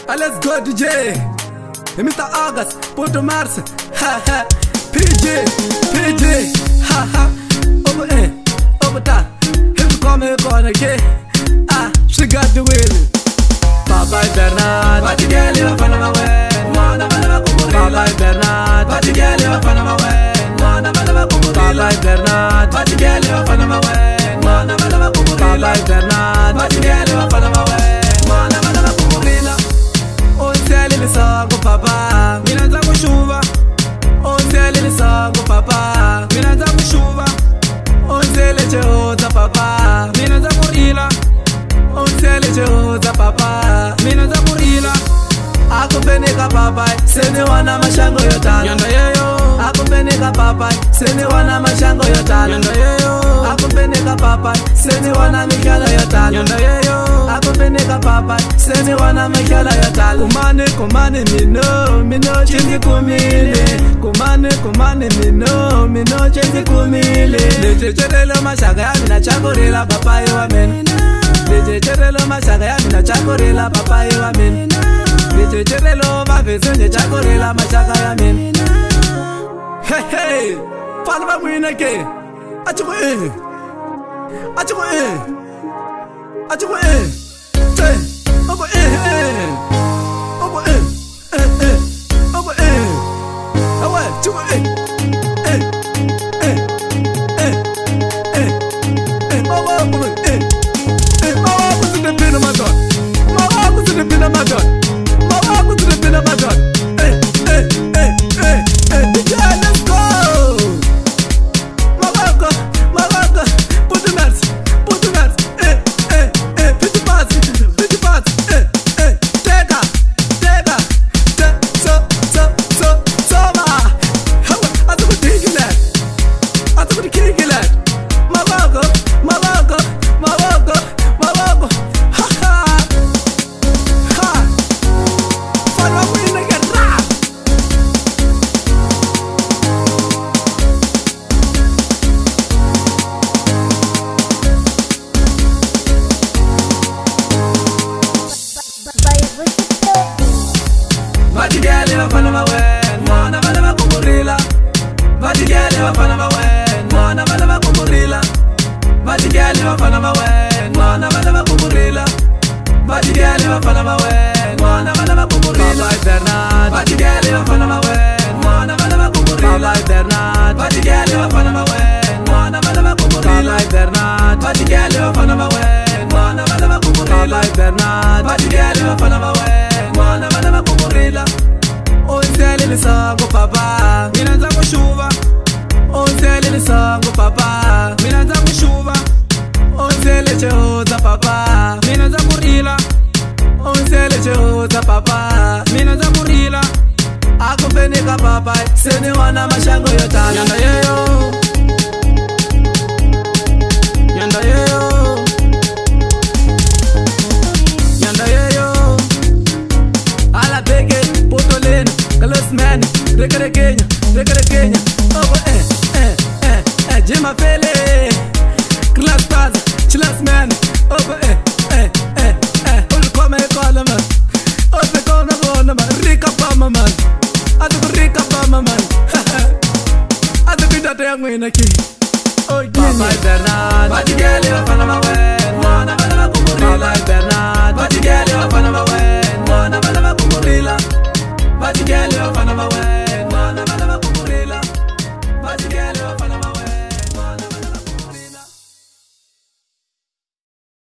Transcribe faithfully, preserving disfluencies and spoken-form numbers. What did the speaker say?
Ah, let's go D J. Hey, Mister August, Porto Mars, ha ha. P J, P J, ha ha. Over eh, over that. Here we come here gonna get. Ah, she got the wheel. Papa Bernard, what you get? You find my way. Mwana mwana kumuri. Papa Bernard, what you get? You find my way. Mwana mwana kumuri. Papa Bernard, what you get? You find my way. Mwana mwana kumuri. Papa Bernard, what you get? You find my way. Mwana mwana kumuri. Onteli ni sangu papa, mina za kushuva. Onteli ni sangu papa, mina za kushuva. Onteli chehoza papa, mina za kurila. Onteli chehoza papa, mina za kurila. Akupenika papa, sene wana mashango yotala. Yanda yeyo. Akupenika papa, sene wana mashango yotala. Yanda yeyo. Akupenika papa, sene wana mikala yotala. Yanda yeyo. Akupenika papa, sene wana mikala yotala. Kumane kumane mino, mino chingi kumile. Kumane kumane mino, mino chingi kumile. Lechecherelo mashaga ya mina chakurila papa yewa meni. Lechecherelo mashaga ya mina chakurila papa yewa meni. Lechecherelo mafesenye chakurila mashaga ya meni. Hey hey, palma mwina ke. Achuko eh, achuko eh, achuko eh. Hey, obo eh eh, obo eh eh eh, obo eh. Awa, chuko eh, eh eh eh eh eh. Awa, obo eh eh. Awa, kusi de pina madon. Awa, kusi de pina madon. Awa, kusi de pina madon. Eh eh eh eh eh. D J, let's go. Maroko, Maroko, put the nuts, put the nuts. Eh eh eh. Put the parts, put the parts. Eh eh. Take a, take a, take so so so so ma. Hawa, I took a dig in that. I took a kick in that. Maroko, Maroko, Maroko, Maroko. Ha ha ha. Follow me in the rap. Vatigele wafana mawen, mwana vale wakumurila. Vatigele wafana mawen, mwana vale wakumurila. Vatigele wafana mawen, mwana vale wakumurila. Vatigele wafana mawen, mwana vale wakumurila. Papa Bernard, vatigele wafana mawen, mwana vale wakumurila. Papa Bernard, vatigele wafana mawen, mwana vale wakumurila. Papa Bernard, vatigele wafana mawen, mwana vale wakumurila. Papa Bernard, vatigele wafana mawen, mwana vale wakumurila. Onteli ni sangu papa, mina za kushuva. Onteli ni sangu papa, mina za kushuva. Onteli chehoza papa, mina za kurila. Onteli chehoza papa, mina za kurila. Akupenika papa, sene wana mashango yotala. Yanda yeyo, yanda yeyo, yanda yeyo. Ala bege, poto lena, kalos man, rekere Kenya, rekere Kenya. Oh eh eh eh eh, Jima Fele.